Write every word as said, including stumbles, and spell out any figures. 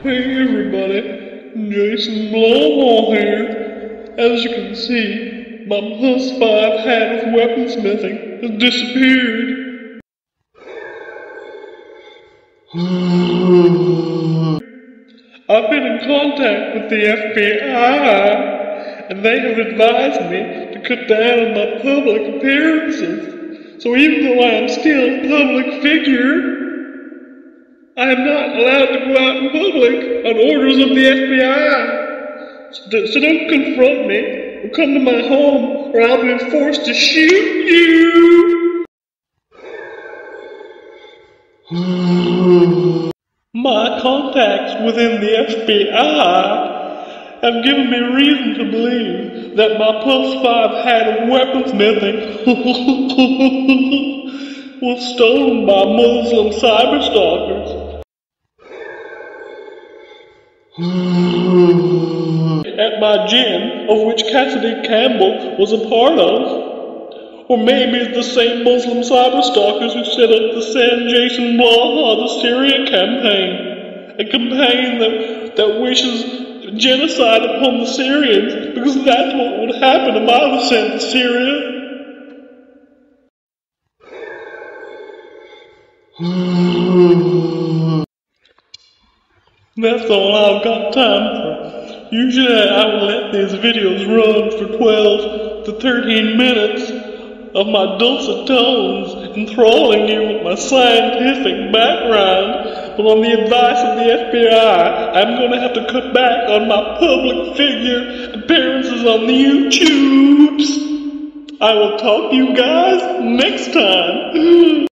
Hey everybody, Jason Blaha here. As you can see, my plus five hat of weaponsmithing has disappeared. I've been in contact with the F B I, and they have advised me to cut down on my public appearances. So even though I am still a public figure, I am not allowed to go out in public on orders of the F B I. So, so don't confront me or come to my home, or I'll be forced to shoot you. My contacts within the F B I have given me reason to believe that my plus five hat of weaponsmithing was stolen by Muslim cyberstalkers. At my gym, of which Cassidy Campbell was a part of. Or maybe it's the same Muslim cyberstalkers who set up the Send Jason Blaha the Syria campaign. A campaign that, that wishes genocide upon the Syrians, because that's what would happen if I was sent to Syria. That's all I've got time for. Usually I would let these videos run for twelve to thirteen minutes of my dulcet tones enthralling you with my scientific background, but on the advice of the F B I, I'm going to have to cut back on my public figure appearances on the YouTubes. I will talk to you guys next time.